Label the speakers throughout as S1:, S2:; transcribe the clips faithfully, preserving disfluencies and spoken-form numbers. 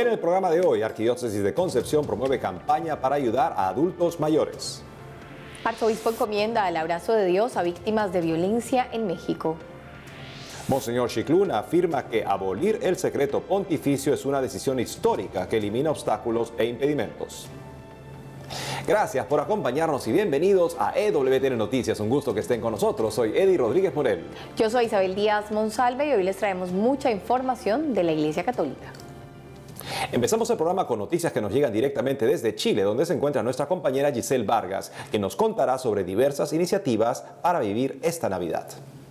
S1: En el programa de hoy, Arquidiócesis de Concepción promueve campaña para ayudar a adultos mayores.
S2: Arzobispo encomienda el abrazo de Dios a víctimas de violencia en México.
S1: Monseñor Scicluna afirma que abolir el secreto pontificio es una decisión histórica que elimina obstáculos e impedimentos. Gracias por acompañarnos y bienvenidos a E W T N Noticias. Un gusto que estén con nosotros. Soy Eddie Rodríguez Morel.
S2: Yo soy Isabel Díaz Monsalve y hoy les traemos mucha información de la Iglesia Católica.
S1: Empezamos el programa con noticias que nos llegan directamente desde Chile, donde se encuentra nuestra compañera Giselle Vargas, que nos contará sobre diversas iniciativas para vivir esta Navidad.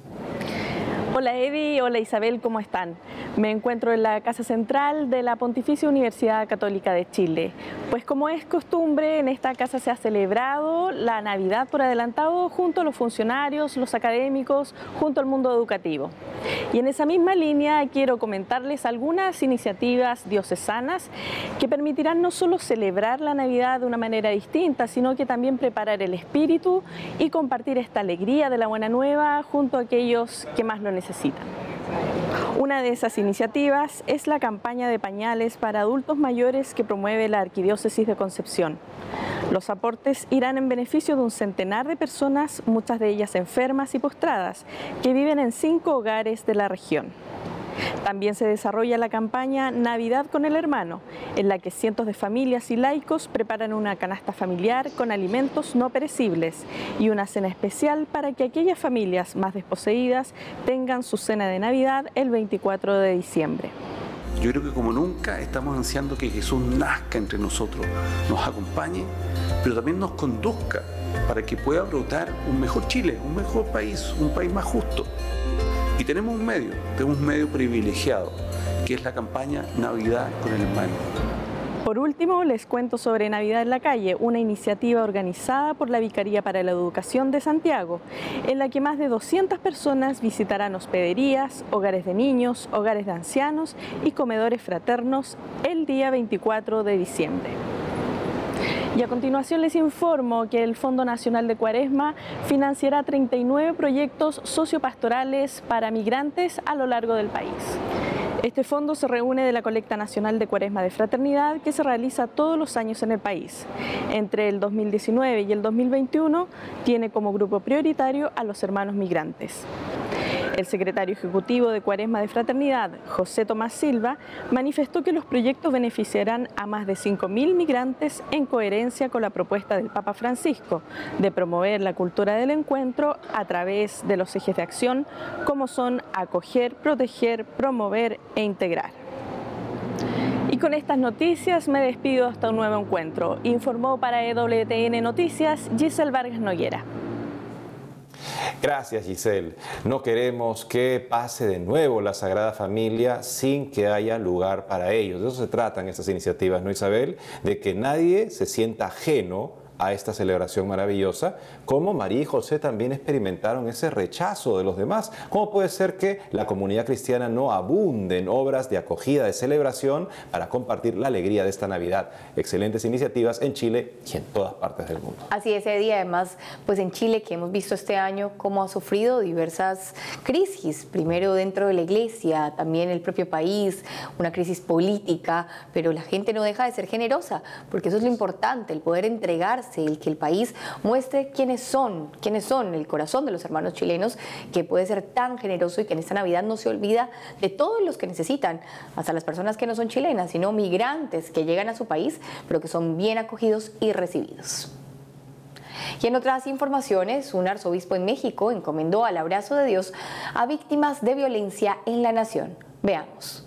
S3: Hola Eddie, hola Isabel, ¿cómo están? Me encuentro en la Casa Central de la Pontificia Universidad Católica de Chile. Pues como es costumbre, en esta casa se ha celebrado la Navidad por adelantado junto a los funcionarios, los académicos, junto al mundo educativo. Y en esa misma línea quiero comentarles algunas iniciativas diocesanas que permitirán no solo celebrar la Navidad de una manera distinta, sino que también preparar el espíritu y compartir esta alegría de la buena nueva junto a aquellos que más lo necesitan. Una de esas iniciativas es la campaña de pañales para adultos mayores que promueve la Arquidiócesis de Concepción. Los aportes irán en beneficio de un centenar de personas, muchas de ellas enfermas y postradas, que viven en cinco hogares de la región. También se desarrolla la campaña Navidad con el Hermano, en la que cientos de familias y laicos preparan una canasta familiar con alimentos no perecibles y una cena especial para que aquellas familias más desposeídas tengan su cena de Navidad el veinticuatro de diciembre.
S4: Yo creo que como nunca estamos ansiando que Jesús nazca entre nosotros, nos acompañe, pero también nos conduzca para que pueda brotar un mejor Chile, un mejor país, un país más justo. Y tenemos un medio, tenemos un medio privilegiado, que es la campaña Navidad con el Hermano.
S3: Por último, les cuento sobre Navidad en la Calle, una iniciativa organizada por la Vicaría para la Educación de Santiago, en la que más de doscientas personas visitarán hospederías, hogares de niños, hogares de ancianos y comedores fraternos el día veinticuatro de diciembre. Y a continuación les informo que el Fondo Nacional de Cuaresma financiará treinta y nueve proyectos sociopastorales para migrantes a lo largo del país. Este fondo se reúne de la Colecta Nacional de Cuaresma de Fraternidad que se realiza todos los años en el país. Entre el dos mil diecinueve y el dos mil veintiuno tiene como grupo prioritario a los hermanos migrantes. El secretario ejecutivo de Cuaresma de Fraternidad, José Tomás Silva, manifestó que los proyectos beneficiarán a más de cinco mil migrantes en coherencia con la propuesta del Papa Francisco de promover la cultura del encuentro a través de los ejes de acción como son acoger, proteger, promover e integrar. Y con estas noticias me despido hasta un nuevo encuentro. Informó para E W T N Noticias Giselle Vargas Noguera.
S1: Gracias, Giselle. No queremos que pase de nuevo la Sagrada Familia sin que haya lugar para ellos. De eso se tratan estas iniciativas, ¿no, Isabel? De que nadie se sienta ajeno a esta celebración maravillosa, como María y José también experimentaron ese rechazo de los demás. ¿Cómo puede ser que la comunidad cristiana no abunde en obras de acogida, de celebración, para compartir la alegría de esta Navidad? Excelentes iniciativas en Chile y en todas partes del mundo.
S2: Así es, Eddie. Además, pues en Chile, que hemos visto este año cómo ha sufrido diversas crisis, primero dentro de la iglesia, también el propio país, una crisis política, pero la gente no deja de ser generosa, porque eso es lo importante, el poder entregarse, el que el país muestre quiénes son, quiénes son el corazón de los hermanos chilenos, que puede ser tan generoso y que en esta Navidad no se olvida de todos los que necesitan, hasta las personas que no son chilenas, sino migrantes que llegan a su país, pero que son bien acogidos y recibidos. Y en otras informaciones, un arzobispo en México encomendó al abrazo de Dios a víctimas de violencia en la nación. Veamos.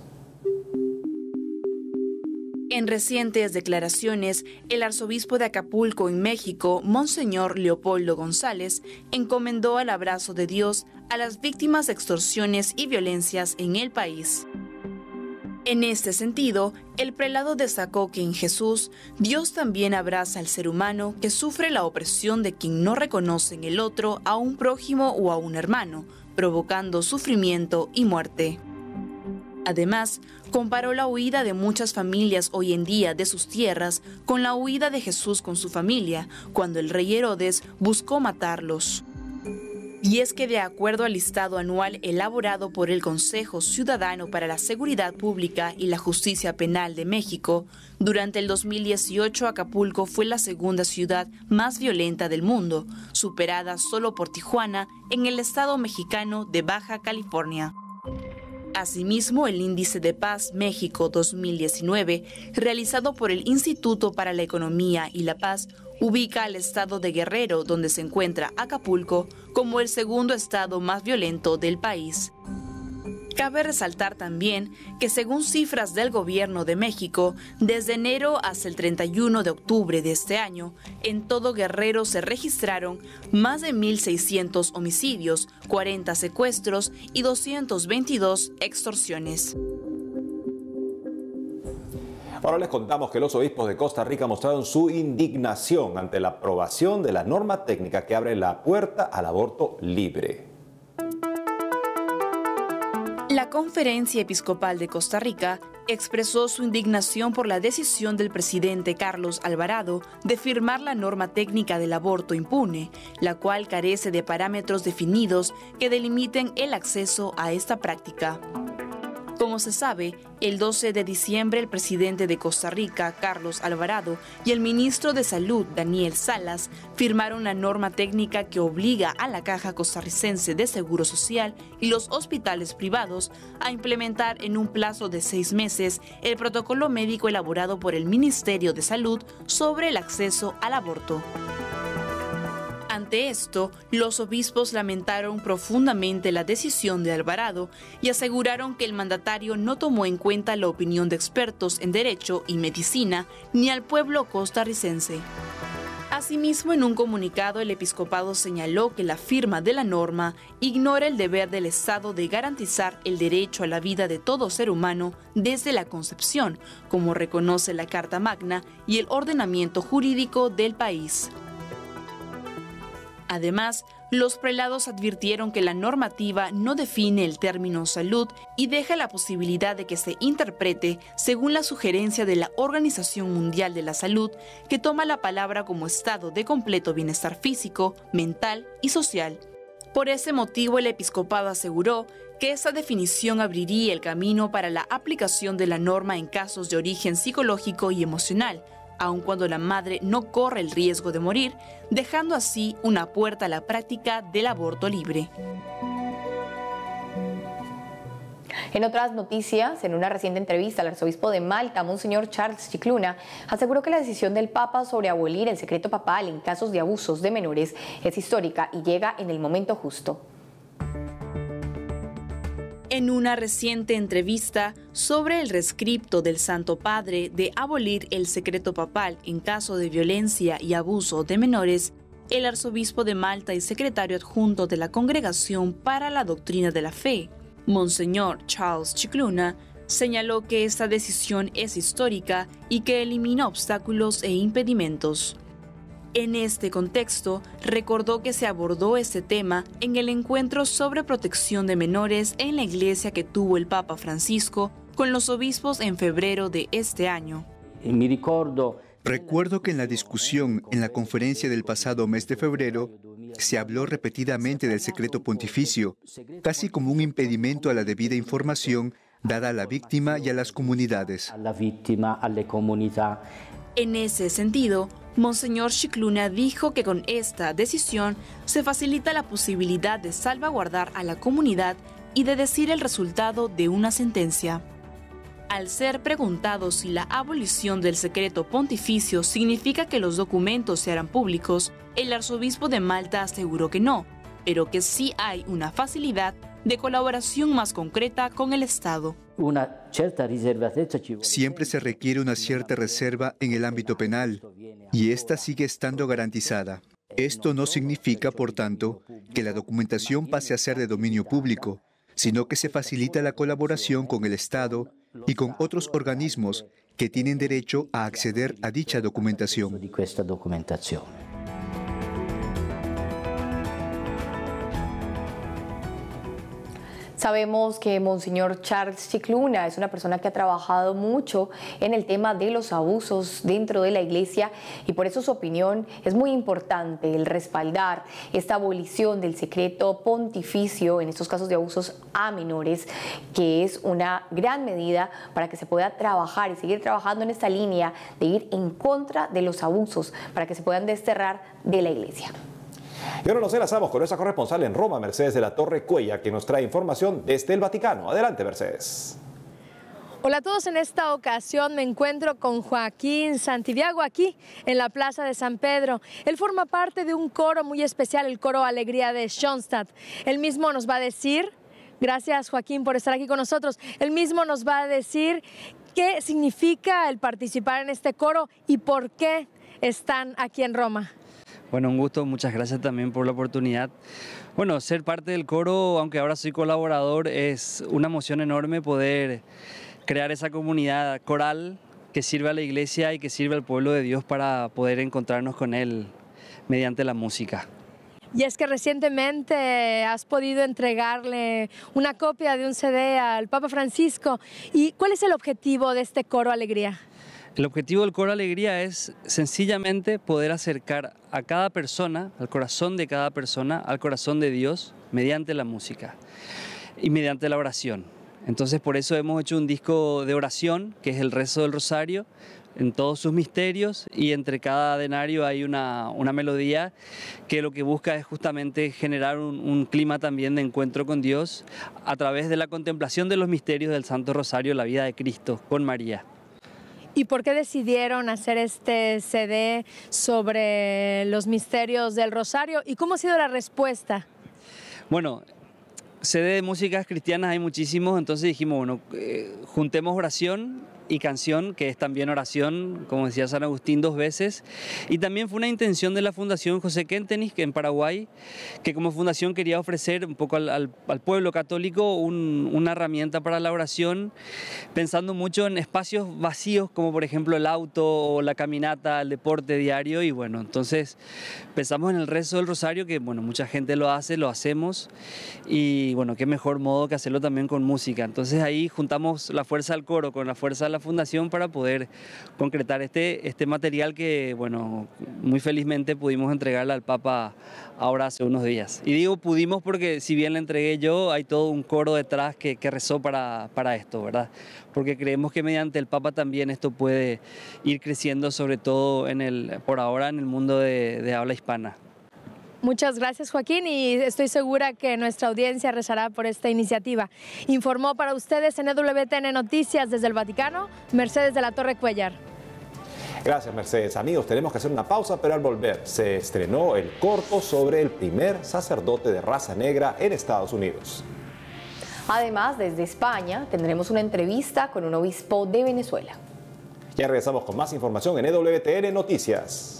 S5: En recientes declaraciones, el arzobispo de Acapulco, en México, Monseñor Leopoldo González, encomendó al abrazo de Dios a las víctimas de extorsiones y violencias en el país. En este sentido, el prelado destacó que en Jesús, Dios también abraza al ser humano que sufre la opresión de quien no reconoce en el otro a un prójimo o a un hermano, provocando sufrimiento y muerte. Además, comparó la huida de muchas familias hoy en día de sus tierras con la huida de Jesús con su familia, cuando el rey Herodes buscó matarlos. Y es que de acuerdo al listado anual elaborado por el Consejo Ciudadano para la Seguridad Pública y la Justicia Penal de México, durante el dos mil dieciocho Acapulco fue la segunda ciudad más violenta del mundo, superada solo por Tijuana en el estado mexicano de Baja California. Asimismo, el Índice de Paz México dos mil diecinueve, realizado por el Instituto para la Economía y la Paz, ubica al estado de Guerrero, donde se encuentra Acapulco, como el segundo estado más violento del país. Cabe resaltar también que según cifras del Gobierno de México, desde enero hasta el treinta y uno de octubre de este año, en todo Guerrero se registraron más de mil seiscientos homicidios, cuarenta secuestros y doscientas veintidós extorsiones.
S1: Ahora les contamos que los obispos de Costa Rica mostraron su indignación ante la aprobación de la norma técnica que abre la puerta al aborto libre.
S5: La Conferencia Episcopal de Costa Rica expresó su indignación por la decisión del presidente Carlos Alvarado de firmar la norma técnica del aborto impune, la cual carece de parámetros definidos que delimiten el acceso a esta práctica. Como se sabe, el doce de diciembre el presidente de Costa Rica, Carlos Alvarado, y el ministro de Salud, Daniel Salas, firmaron la norma técnica que obliga a la Caja Costarricense de Seguro Social y los hospitales privados a implementar en un plazo de seis meses el protocolo médico elaborado por el Ministerio de Salud sobre el acceso al aborto. Ante esto, los obispos lamentaron profundamente la decisión de Alvarado y aseguraron que el mandatario no tomó en cuenta la opinión de expertos en derecho y medicina ni al pueblo costarricense. Asimismo, en un comunicado, el episcopado señaló que la firma de la norma ignora el deber del Estado de garantizar el derecho a la vida de todo ser humano desde la concepción, como reconoce la Carta Magna y el ordenamiento jurídico del país. Además, los prelados advirtieron que la normativa no define el término salud y deja la posibilidad de que se interprete según la sugerencia de la Organización Mundial de la Salud, que toma la palabra como estado de completo bienestar físico, mental y social. Por ese motivo, el episcopado aseguró que esa definición abriría el camino para la aplicación de la norma en casos de origen psicológico y emocional, aun cuando la madre no corre el riesgo de morir, dejando así una puerta a la práctica del aborto libre.
S2: En otras noticias, en una reciente entrevista, el arzobispo de Malta, Monseñor Charles Chicluna, aseguró que la decisión del Papa sobre abolir el secreto papal en casos de abusos de menores es histórica y llega en el momento justo.
S5: En una reciente entrevista sobre el rescripto del Santo Padre de abolir el secreto papal en caso de violencia y abuso de menores, el arzobispo de Malta y secretario adjunto de la Congregación para la Doctrina de la Fe, Monseñor Charles Chicluna, señaló que esta decisión es histórica y que elimina obstáculos e impedimentos. En este contexto, recordó que se abordó este tema en el encuentro sobre protección de menores en la iglesia que tuvo el Papa Francisco con los obispos en febrero de este año.
S6: Recuerdo que en la discusión en la conferencia del pasado mes de febrero se habló repetidamente del secreto pontificio, casi como un impedimento a la debida información dada a la víctima y a las comunidades.
S5: En ese sentido, Monseñor Chicluna dijo que con esta decisión se facilita la posibilidad de salvaguardar a la comunidad y de decir el resultado de una sentencia. Al ser preguntado si la abolición del secreto pontificio significa que los documentos se harán públicos, el arzobispo de Malta aseguró que no, pero que sí hay una facilidad de colaboración más concreta con el Estado.
S6: Siempre se requiere una cierta reserva en el ámbito penal, y esta sigue estando garantizada. Esto no significa, por tanto, que la documentación pase a ser de dominio público, sino que se facilita la colaboración con el Estado y con otros organismos que tienen derecho a acceder a dicha documentación.
S2: Sabemos que Monseñor Charles Chicluna es una persona que ha trabajado mucho en el tema de los abusos dentro de la iglesia y por eso su opinión es muy importante, el respaldar esta abolición del secreto pontificio en estos casos de abusos a menores, que es una gran medida para que se pueda trabajar y seguir trabajando en esta línea de ir en contra de los abusos para que se puedan desterrar de la iglesia.
S1: Y ahora nos enlazamos con nuestra corresponsal en Roma, Mercedes de la Torre Cuellar, que nos trae información desde el Vaticano. Adelante, Mercedes.
S7: Hola a todos, en esta ocasión me encuentro con Joaquín Santiago aquí en la Plaza de San Pedro. Él forma parte de un coro muy especial, el coro Alegría de Schoenstatt. Él mismo nos va a decir, gracias Joaquín por estar aquí con nosotros, él mismo nos va a decir qué significa el participar en este coro y por qué están aquí en Roma.
S8: Bueno, un gusto, muchas gracias también por la oportunidad. Bueno, ser parte del coro, aunque ahora soy colaborador, es una emoción enorme poder crear esa comunidad coral que sirve a la iglesia y que sirve al pueblo de Dios para poder encontrarnos con Él mediante la música.
S7: Y es que recientemente has podido entregarle una copia de un C D al Papa Francisco. ¿Y cuál es el objetivo de este coro Alegría?
S8: El objetivo del coro Alegría es sencillamente poder acercar a cada persona, al corazón de cada persona, al corazón de Dios, mediante la música y mediante la oración. Entonces por eso hemos hecho un disco de oración, que es el rezo del rosario, en todos sus misterios, y entre cada denario hay una, una melodía que lo que busca es justamente generar un, un clima también de encuentro con Dios a través de la contemplación de los misterios del Santo Rosario, la vida de Cristo con María.
S7: ¿Y por qué decidieron hacer este C D sobre los misterios del Rosario? ¿Y cómo ha sido la respuesta?
S8: Bueno, C D de músicas cristianas hay muchísimos, entonces dijimos, bueno, eh, juntemos oración y canción, que es también oración, como decía San Agustín, dos veces. Y también fue una intención de la Fundación José Kentenich, que en Paraguay, que como fundación quería ofrecer un poco al, al, al pueblo católico un, una herramienta para la oración, pensando mucho en espacios vacíos, como por ejemplo el auto o la caminata, el deporte diario. Y bueno, entonces pensamos en el rezo del rosario, que bueno, mucha gente lo hace, lo hacemos, y bueno, qué mejor modo que hacerlo también con música. Entonces ahí juntamos la fuerza del coro con la fuerza de la fundación para poder concretar este, este material que, bueno, muy felizmente pudimos entregarle al Papa ahora hace unos días. Y digo pudimos porque si bien le entregué yo, hay todo un coro detrás que, que rezó para, para esto, ¿verdad? Porque creemos que mediante el Papa también esto puede ir creciendo, sobre todo en el, por ahora en el mundo de, de habla hispana.
S7: Muchas gracias, Joaquín, y estoy segura que nuestra audiencia rezará por esta iniciativa. Informó para ustedes en E W T N Noticias desde el Vaticano, Mercedes de la Torre Cuellar.
S1: Gracias, Mercedes. Amigos, tenemos que hacer una pausa, pero al volver se estrenó el corto sobre el primer sacerdote de raza negra en Estados Unidos.
S2: Además, desde España tendremos una entrevista con un obispo de Venezuela.
S1: Ya regresamos con más información en E W T N Noticias.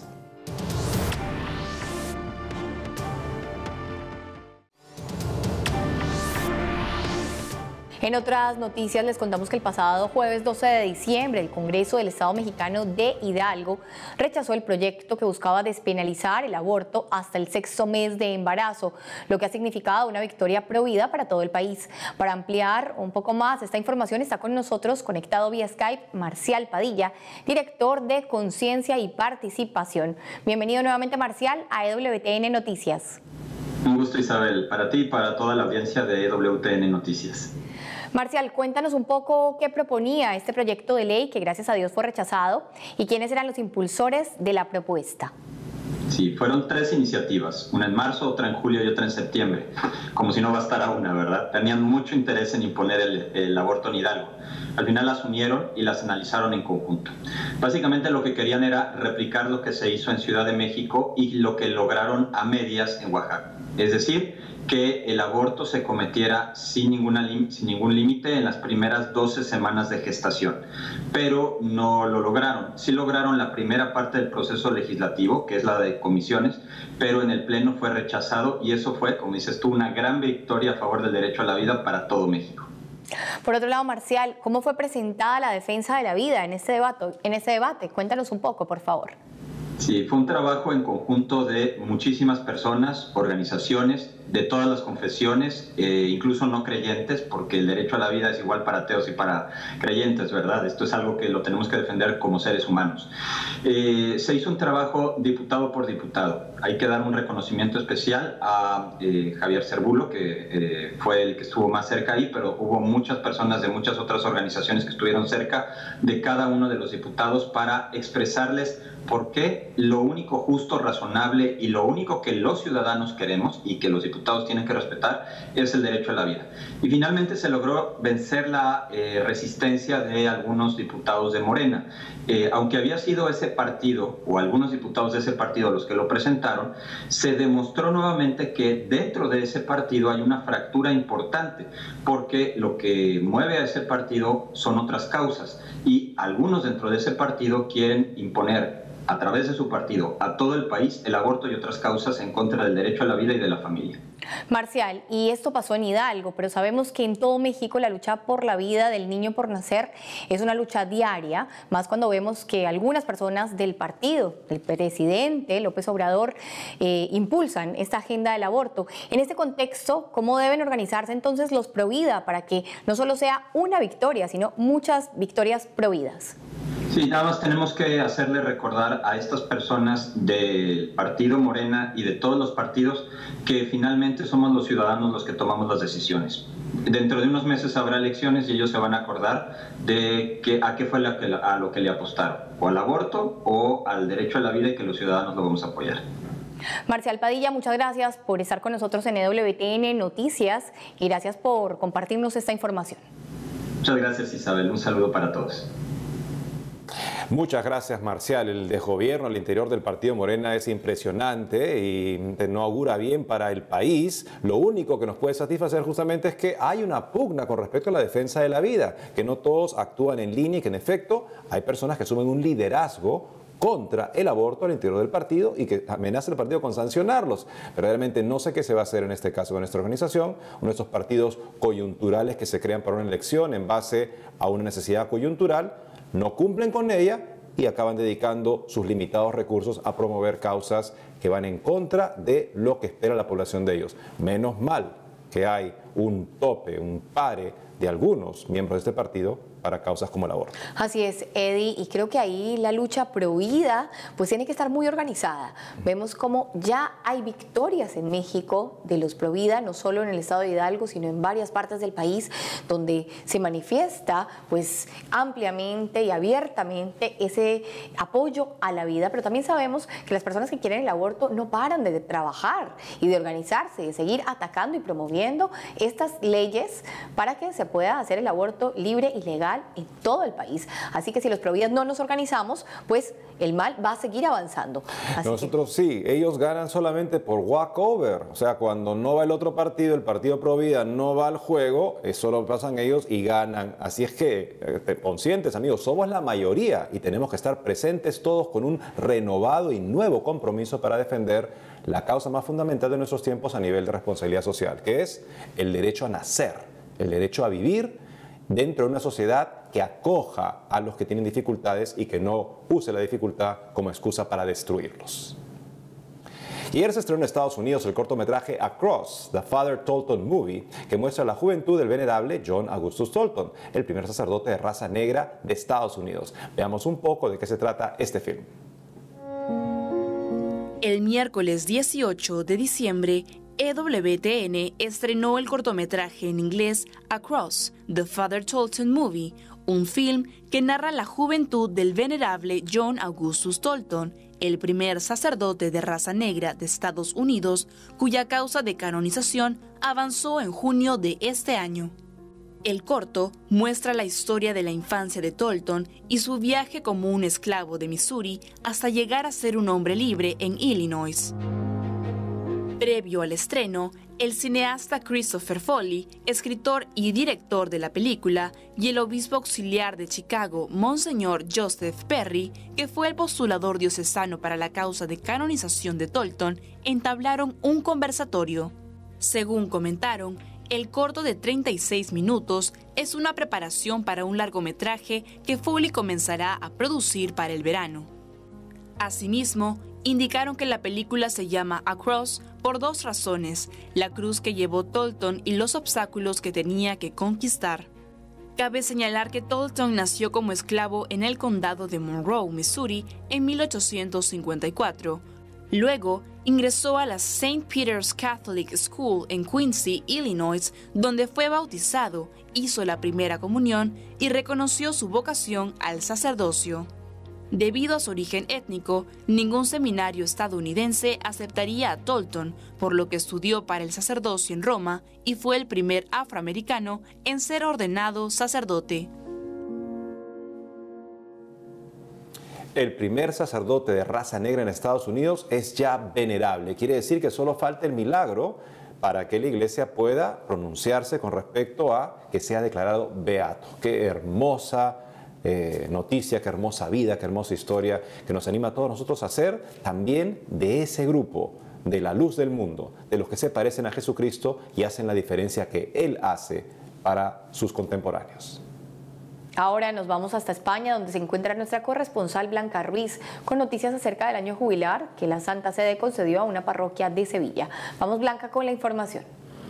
S2: En otras noticias les contamos que el pasado jueves doce de diciembre el Congreso del Estado mexicano de Hidalgo rechazó el proyecto que buscaba despenalizar el aborto hasta el sexto mes de embarazo, lo que ha significado una victoria pro vida para todo el país. Para ampliar un poco más esta información está con nosotros conectado vía Skype Marcial Padilla, director de Conciencia y Participación. Bienvenido nuevamente, Marcial, a E W T N Noticias.
S9: Un gusto, Isabel, para ti y para toda la audiencia de E W T N Noticias.
S2: Marcial, cuéntanos un poco qué proponía este proyecto de ley que gracias a Dios fue rechazado y quiénes eran los impulsores de la propuesta.
S9: Sí, fueron tres iniciativas, una en marzo, otra en julio y otra en septiembre, como si no bastara una, ¿verdad? Tenían mucho interés en imponer el, el aborto en Hidalgo. Al final las unieron y las analizaron en conjunto. Básicamente lo que querían era replicar lo que se hizo en Ciudad de México y lo que lograron a medias en Oaxaca. Es decir, que el aborto se cometiera sin, ninguna, sin ningún límite en las primeras doce semanas de gestación, pero no lo lograron. Sí lograron la primera parte del proceso legislativo, que es la de comisiones, pero en el Pleno fue rechazado y eso fue, como dices tú, una gran victoria a favor del derecho a la vida para todo México.
S2: Por otro lado, Marcial, ¿cómo fue presentada la defensa de la vida en este debate? En este debate? Cuéntanos un poco, por favor.
S9: Sí, fue un trabajo en conjunto de muchísimas personas, organizaciones, de todas las confesiones, eh, incluso no creyentes, porque el derecho a la vida es igual para ateos y para creyentes, ¿verdad? Esto es algo que lo tenemos que defender como seres humanos. Eh, se hizo un trabajo diputado por diputado. Hay que dar un reconocimiento especial a eh, Javier Cervulo, que eh, fue el que estuvo más cerca ahí, pero hubo muchas personas de muchas otras organizaciones que estuvieron cerca de cada uno de los diputados para expresarles por qué lo único justo, razonable y lo único que los ciudadanos queremos y que los diputados tienen que respetar es el derecho a la vida. Y finalmente se logró vencer la eh, resistencia de algunos diputados de Morena. Eh, aunque había sido ese partido o algunos diputados de ese partido los que lo presentaron, se demostró nuevamente que dentro de ese partido hay una fractura importante, porque lo que mueve a ese partido son otras causas y algunos dentro de ese partido quieren imponer a través de su partido a todo el país el aborto y otras causas en contra del derecho a la vida y de la familia.
S2: Marcial, y esto pasó en Hidalgo, pero sabemos que en todo México la lucha por la vida del niño por nacer es una lucha diaria, más cuando vemos que algunas personas del partido, del presidente López Obrador, eh, impulsan esta agenda del aborto. En este contexto, ¿cómo deben organizarse entonces los Provida para que no solo sea una victoria, sino muchas victorias providas?
S9: Sí, nada más tenemos que hacerle recordar a estas personas del partido Morena y de todos los partidos que finalmente somos los ciudadanos los que tomamos las decisiones. Dentro de unos meses habrá elecciones y ellos se van a acordar de que, a qué fue la que, a lo que le apostaron, o al aborto o al derecho a la vida, y que los ciudadanos lo vamos a apoyar.
S2: Marcial Padilla, muchas gracias por estar con nosotros en E W T N Noticias y gracias por compartirnos esta información.
S9: Muchas gracias, Isabel. Un saludo para todos.
S1: Muchas gracias, Marcial. El desgobierno al interior del partido Morena es impresionante y no augura bien para el país. Lo único que nos puede satisfacer justamente es que hay una pugna con respecto a la defensa de la vida, que no todos actúan en línea y que en efecto hay personas que asumen un liderazgo contra el aborto al interior del partido y que amenaza el partido con sancionarlos. Pero realmente no sé qué se va a hacer en este caso con nuestra organización, uno de estos partidos coyunturales que se crean para una elección en base a una necesidad coyuntural, no cumplen con ella y acaban dedicando sus limitados recursos a promover causas que van en contra de lo que espera la población de ellos. Menos mal que hay un tope, un pare de algunos miembros de este partido para causas como el aborto.
S2: Así es, Eddie, y creo que ahí la lucha pro vida pues tiene que estar muy organizada. Vemos como ya hay victorias en México de los pro vida, no solo en el estado de Hidalgo, sino en varias partes del país donde se manifiesta pues ampliamente y abiertamente ese apoyo a la vida, pero también sabemos que las personas que quieren el aborto no paran de trabajar y de organizarse, de seguir atacando y promoviendo estas leyes para que se pueda hacer el aborto libre y legal en todo el país. Así que si los providas no nos organizamos, pues el mal va a seguir avanzando. Así
S1: Nosotros
S2: que...
S1: sí, ellos ganan solamente por walkover. O sea, cuando no va el otro partido, el partido provida no va al juego, eso lo pasan ellos y ganan. Así es que, eh, conscientes amigos, somos la mayoría y tenemos que estar presentes todos con un renovado y nuevo compromiso para defender la causa más fundamental de nuestros tiempos a nivel de responsabilidad social, que es el derecho a nacer, el derecho a vivir dentro de una sociedad que acoja a los que tienen dificultades y que no use la dificultad como excusa para destruirlos. Y ayer se estrenó en Estados Unidos el cortometraje Across, The Father Tolton Movie, que muestra la juventud del venerable John Augustus Tolton, el primer sacerdote de raza negra de Estados Unidos. Veamos un poco de qué se trata este film.
S5: El miércoles dieciocho de diciembre, E W T N estrenó el cortometraje en inglés Across, The Father Tolton Movie, un film que narra la juventud del venerable John Augustus Tolton, el primer sacerdote de raza negra de Estados Unidos, cuya causa de canonización avanzó en junio de este año. El corto muestra la historia de la infancia de Tolton y su viaje como un esclavo de Missouri hasta llegar a ser un hombre libre en Illinois. Previo al estreno, el cineasta Christopher Foley, escritor y director de la película, y el obispo auxiliar de Chicago, Monseñor Joseph Perry, que fue el postulador diocesano para la causa de canonización de Tolton, entablaron un conversatorio. Según comentaron, el corto de treinta y seis minutos es una preparación para un largometraje que Foley comenzará a producir para el verano. Asimismo, indicaron que la película se llama Across por dos razones: la cruz que llevó Tolton y los obstáculos que tenía que conquistar. Cabe señalar que Tolton nació como esclavo en el condado de Monroe, Missouri, en mil ochocientos cincuenta y cuatro. Luego, ingresó a la Saint Peter's Catholic School en Quincy, Illinois, donde fue bautizado, hizo la primera comunión y reconoció su vocación al sacerdocio. Debido a su origen étnico, ningún seminario estadounidense aceptaría a Tolton, por lo que estudió para el sacerdocio en Roma y fue el primer afroamericano en ser ordenado sacerdote.
S1: El primer sacerdote de raza negra en Estados Unidos es ya venerable. Quiere decir que solo falta el milagro para que la iglesia pueda pronunciarse con respecto a que sea declarado beato. Qué hermosa Eh, noticia, qué hermosa vida, qué hermosa historia que nos anima a todos nosotros a ser también de ese grupo, de la luz del mundo, de los que se parecen a Jesucristo y hacen la diferencia que Él hace para sus contemporáneos.
S2: Ahora nos vamos hasta España, donde se encuentra nuestra corresponsal Blanca Ruiz, con noticias acerca del año jubilar que la Santa Sede concedió a una parroquia de Sevilla. Vamos, Blanca, con la información.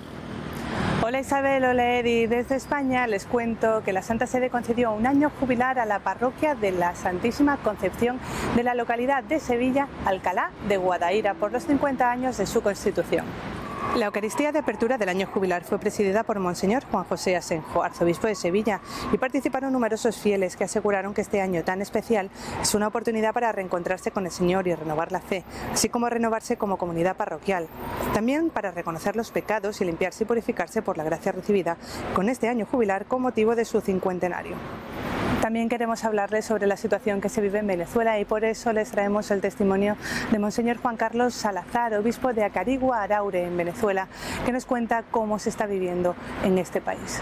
S10: Hola Isabel, hola Eri. Desde España les cuento que la Santa Sede concedió un año jubilar a la parroquia de la Santísima Concepción de la localidad de Sevilla, Alcalá de Guadaira, por los cincuenta años de su constitución. La Eucaristía de apertura del año jubilar fue presidida por Monseñor Juan José Asenjo, arzobispo de Sevilla, y participaron numerosos fieles que aseguraron que este año tan especial es una oportunidad para reencontrarse con el Señor y renovar la fe, así como renovarse como comunidad parroquial. También para reconocer los pecados y limpiarse y purificarse por la gracia recibida con este año jubilar con motivo de su cincuentenario. También queremos hablarles sobre la situación que se vive en Venezuela y por eso les traemos el testimonio de Monseñor Juan Carlos Salazar, obispo de Acarigua, Araure, en Venezuela, que nos cuenta cómo se está viviendo en este país.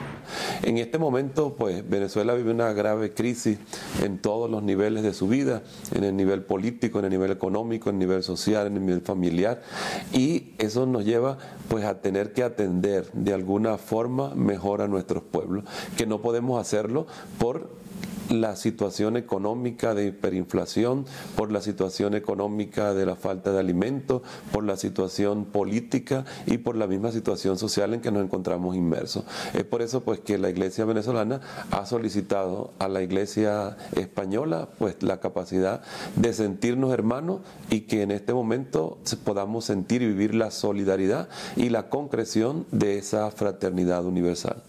S11: En este momento, pues, Venezuela vive una grave crisis en todos los niveles de su vida, en el nivel político, en el nivel económico, en el nivel social, en el nivel familiar, y eso nos lleva, pues, a tener que atender de alguna forma mejor a nuestros pueblos, que no podemos hacerlo por la situación económica de hiperinflación, por la situación económica de la falta de alimentos, por la situación política y por la misma situación social en que nos encontramos inmersos. Es por eso pues que la Iglesia venezolana ha solicitado a la Iglesia española pues la capacidad de sentirnos hermanos y que en este momento podamos sentir y vivir la solidaridad y la concreción de esa fraternidad universal.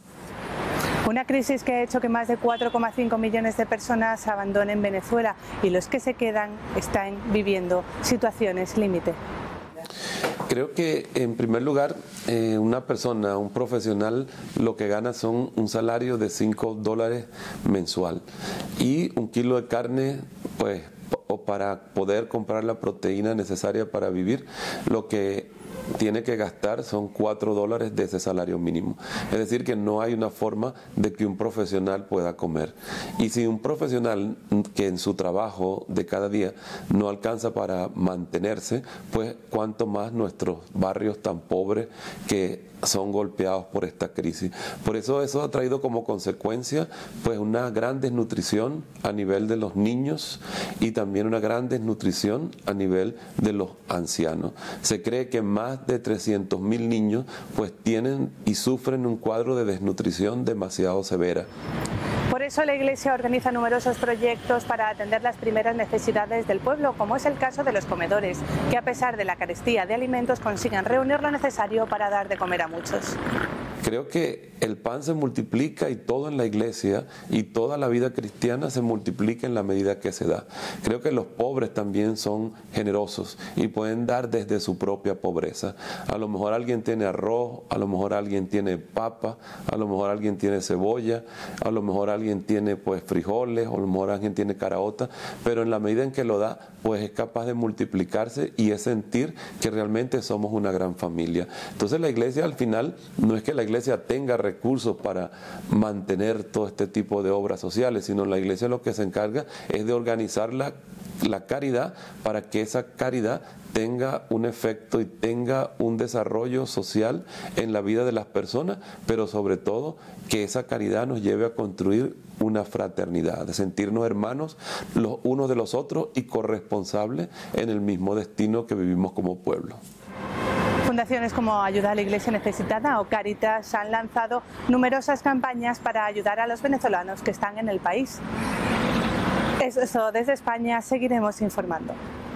S10: Una crisis que ha hecho que más de cuatro coma cinco millones de personas abandonen Venezuela y los que se quedan están viviendo situaciones límite.
S11: Creo que en primer lugar eh, una persona, un profesional, lo que gana son un salario de cinco dólares mensual y un kilo de carne, pues, o para poder comprar la proteína necesaria para vivir, lo que tiene que gastar son cuatro dólares de ese salario mínimo. Es decir, que no hay una forma de que un profesional pueda comer. Y si un profesional que en su trabajo de cada día no alcanza para mantenerse, pues cuánto más nuestros barrios tan pobres que son golpeados por esta crisis. Por eso eso ha traído como consecuencia pues una gran desnutrición a nivel de los niños y también una gran desnutrición a nivel de los ancianos. Se cree que más de trescientos mil niños pues tienen y sufren un cuadro de desnutrición demasiado severa.
S10: Por eso la Iglesia organiza numerosos proyectos para atender las primeras necesidades del pueblo, como es el caso de los comedores, que a pesar de la carestía de alimentos consiguen reunir lo necesario para dar de comer a muchos.
S11: Creo que el pan se multiplica y todo en la iglesia y toda la vida cristiana se multiplica en la medida que se da. Creo que los pobres también son generosos y pueden dar desde su propia pobreza. A lo mejor alguien tiene arroz, a lo mejor alguien tiene papa, a lo mejor alguien tiene cebolla, a lo mejor alguien tiene pues frijoles, o a lo mejor alguien tiene caraota, pero en la medida en que lo da, pues es capaz de multiplicarse y es sentir que realmente somos una gran familia. Entonces la iglesia al final no es que la iglesia iglesia tenga recursos para mantener todo este tipo de obras sociales, sino la iglesia lo que se encarga es de organizarla la caridad para que esa caridad tenga un efecto y tenga un desarrollo social en la vida de las personas, pero sobre todo que esa caridad nos lleve a construir una fraternidad, de sentirnos hermanos los unos de los otros y corresponsables en el mismo destino que vivimos como pueblo.
S10: Fundaciones como Ayuda a la Iglesia Necesitada o Cáritas han lanzado numerosas campañas para ayudar a los venezolanos que están en el país. Eso, desde España seguiremos informando.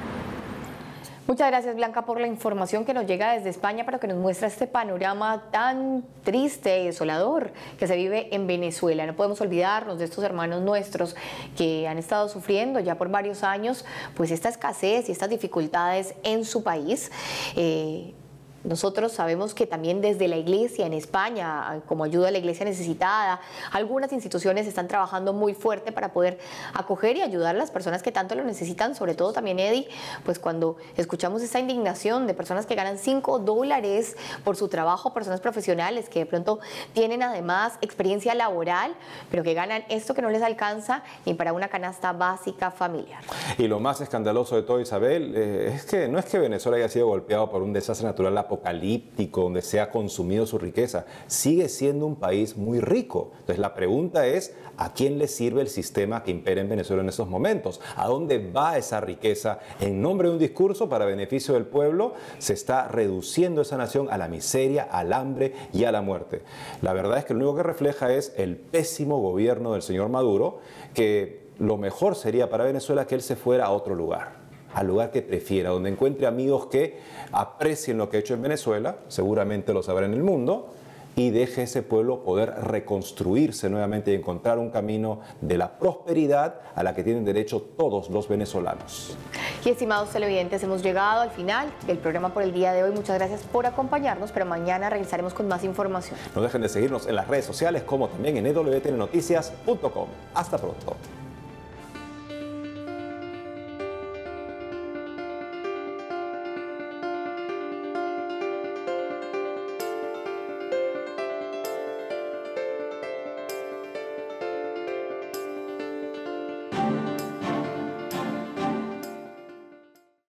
S2: Muchas gracias, Blanca, por la información que nos llega desde España, pero que nos muestra este panorama tan triste y desolador que se vive en Venezuela. No podemos olvidarnos de estos hermanos nuestros que han estado sufriendo ya por varios años pues esta escasez y estas dificultades en su país. Eh, Nosotros sabemos que también desde la Iglesia en España, como Ayuda a la Iglesia Necesitada, algunas instituciones están trabajando muy fuerte para poder acoger y ayudar a las personas que tanto lo necesitan, sobre todo también, Eddie, pues cuando escuchamos esta indignación de personas que ganan cinco dólares por su trabajo, personas profesionales que de pronto tienen además experiencia laboral, pero que ganan esto que no les alcanza ni para una canasta básica familiar.
S1: Y lo más escandaloso de todo, Isabel, eh, es que no es que Venezuela haya sido golpeado por un desastre natural apocalíptico donde se ha consumido su riqueza, sigue siendo un país muy rico. Entonces la pregunta es, ¿a quién le sirve el sistema que impera en Venezuela en estos momentos? ¿A dónde va esa riqueza? En nombre de un discurso para beneficio del pueblo, se está reduciendo esa nación a la miseria, al hambre y a la muerte. La verdad es que lo único que refleja es el pésimo gobierno del señor Maduro, que lo mejor sería para Venezuela que él se fuera a otro lugar, al lugar que prefiera, donde encuentre amigos que aprecien lo que ha hecho en Venezuela, seguramente lo sabrá en el mundo, y deje ese pueblo poder reconstruirse nuevamente y encontrar un camino de la prosperidad a la que tienen derecho todos los venezolanos.
S2: Y estimados televidentes, hemos llegado al final del programa por el día de hoy. Muchas gracias por acompañarnos, pero mañana regresaremos con más información.
S1: No dejen de seguirnos en las redes sociales como también en e w t n noticias punto com. Hasta pronto.